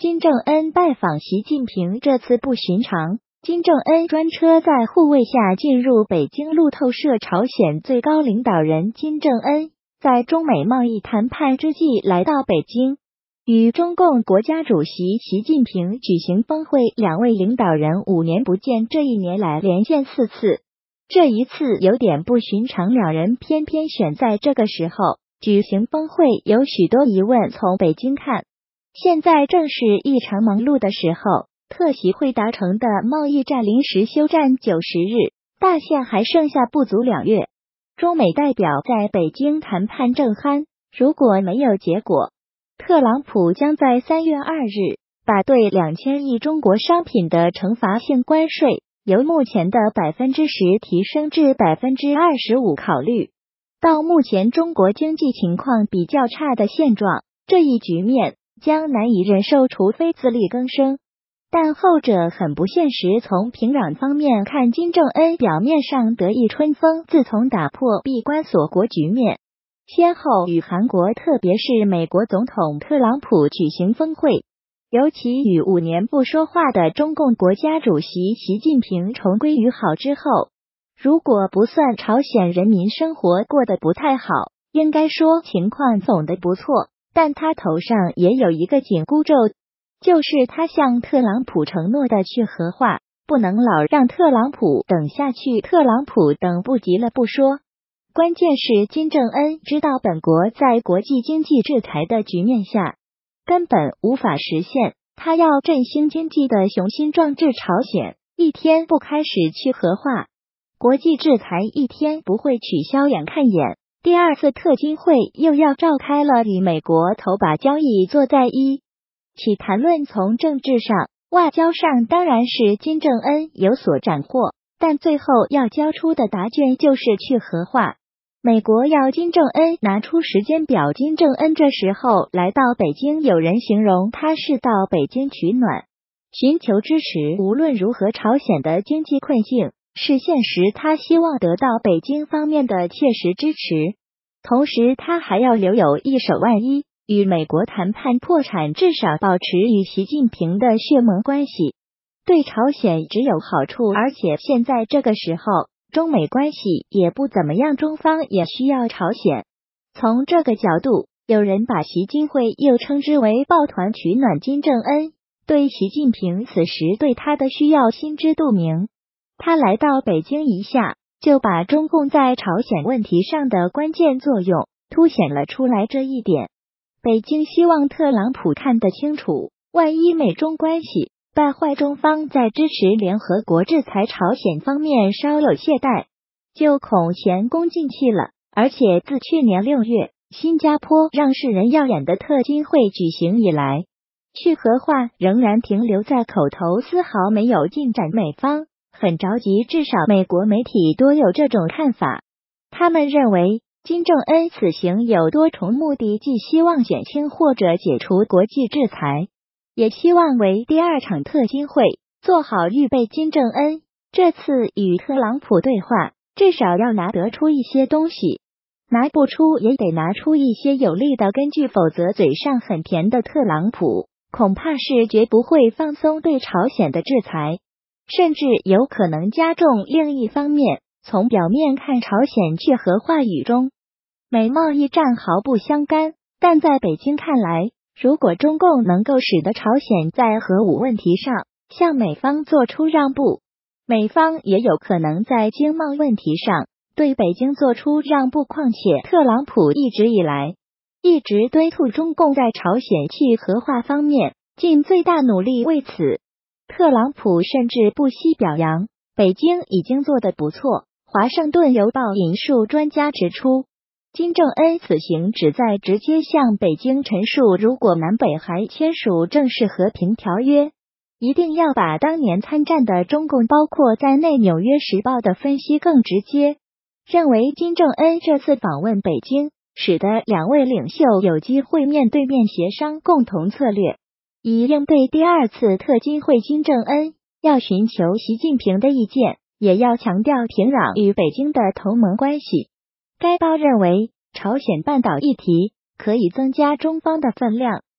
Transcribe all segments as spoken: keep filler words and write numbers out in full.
金正恩拜访习近平这次不寻常。金正恩专车在护卫下进入北京。路透社，朝鲜最高领导人金正恩在中美贸易谈判之际来到北京，与中共国家主席习近平举行峰会。两位领导人五年不见，这一年来连见四次，这一次有点不寻常，两人偏偏选在这个时候举行峰会，有许多疑问。从北京看，现在正是异常忙碌的时候。特习会达成的贸易战临时休战九十日，大限还剩下不足两月。中美代表在北京谈判正酣，如果没有结果，特朗普将在三月二日把对两千亿中国商品的惩罚性关税由目前的百分之十提升至百分之二十五考虑。到目前中国经济情况比较差的现状，这一局面将难以忍受，除非自力更生。但后者很不现实。从平壤方面看，金正恩表面上得意春风，自从打破闭关锁国局面，先后与韩国特别是美国总统特朗普举行峰会，尤其与五年不说话的中共国家主席习近平重归于好之后，如果不算朝鲜人民生活过得不太好，应该说情况总的不错，但他头上也有一个紧箍咒，就是他向特朗普承诺的去核化，不能老让特朗普等下去，特朗普等不及了不说，关键是金正恩知道本国在国际经济制裁的局面下根本无法实现他要振兴经济的雄心壮志。朝鲜一天不开始去核化，国际制裁一天不会取消，眼看眼第二次特金会又要召开了，与美国头把交椅坐在一起谈论。从政治上、外交上当然是金正恩有所斩获，但最后要交出的答卷就是去核化。美国要金正恩拿出时间表，金正恩这时候来到北京，有人形容他是到北京取暖，寻求支持。无论如何，朝鲜的经济困境是现实，他希望得到北京方面的切实支持，同时他还要留有一手，万一与美国谈判破产，至少保持与习近平的血盟关系，对朝鲜只有好处。而且现在这个时候，中美关系也不怎么样，中方也需要朝鲜。从这个角度，有人把习金会又称之为抱团取暖。金正恩对习近平此时对他的需要心知肚明，他来到北京一下就把中共在朝鲜问题上的关键作用凸显了出来。这一点北京希望特朗普看得清楚，万一美中关系败坏，中方在支持联合国制裁朝鲜方面稍有懈怠，就恐前功尽弃了。而且自去年六月新加坡让世人耀眼的特金会举行以来，去核化仍然停留在口头，丝毫没有进展。美方很着急，至少美国媒体多有这种看法，他们认为金正恩此行有多重目的，既希望减轻或者解除国际制裁，也希望为第二场特金会做好预备。金正恩这次与特朗普对话，至少要拿得出一些东西，拿不出也得拿出一些有力的根据，否则嘴上很甜的特朗普恐怕是绝不会放松对朝鲜的制裁，甚至有可能加重。另一方面，从表面看，朝鲜去核化与中美贸易战毫不相干，但在北京看来，如果中共能够使得朝鲜在核武问题上向美方做出让步，美方也有可能在经贸问题上对北京做出让步。况且特朗普一直以来一直敦促中共在朝鲜去核化方面尽最大努力，为此特朗普甚至不惜表扬北京已经做得不错。华盛顿邮报引述专家指出，金正恩此行旨在直接向北京陈述，如果南北还签署正式和平条约，一定要把当年参战的中共包括在内。纽约时报的分析更直接，认为金正恩这次访问北京，使得两位领袖有机会面对面协商共同策略，以应对第二次特金会。金正恩要寻求习近平的意见，也要强调平壤与北京的同盟关系。该报认为，朝鲜半岛议题可以增加中方的分量，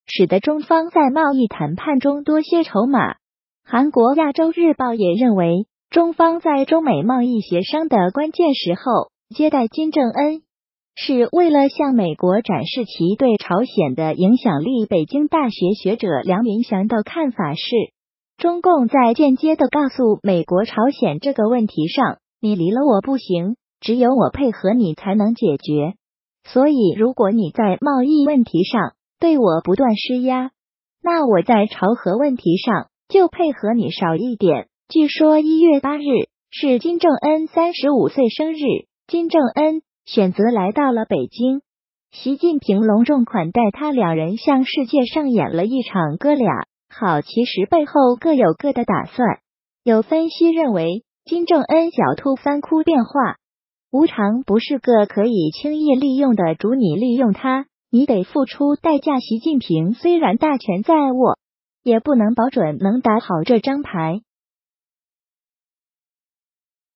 使得中方在贸易谈判中多些筹码。韩国亚洲日报也认为，中方在中美贸易协商的关键时候接待金正恩，是为了向美国展示其对朝鲜的影响力。北京大学学者梁云祥的看法是，中共在间接地告诉美国，朝鲜这个问题上，你离了我不行，只有我配合你才能解决。所以如果你在贸易问题上对我不断施压，那我在朝核问题上就配合你少一点。据说一月八日是金正恩三十五岁生日，金正恩选择来到了北京，习近平隆重款待他，两人向世界上演了一场哥俩好，其实背后各有各的打算。有分析认为，金正恩狡兔三窟变化无常不是个可以轻易利用的主，你利用他，你得付出代价。习近平虽然大权在握，也不能保准能打好这张牌。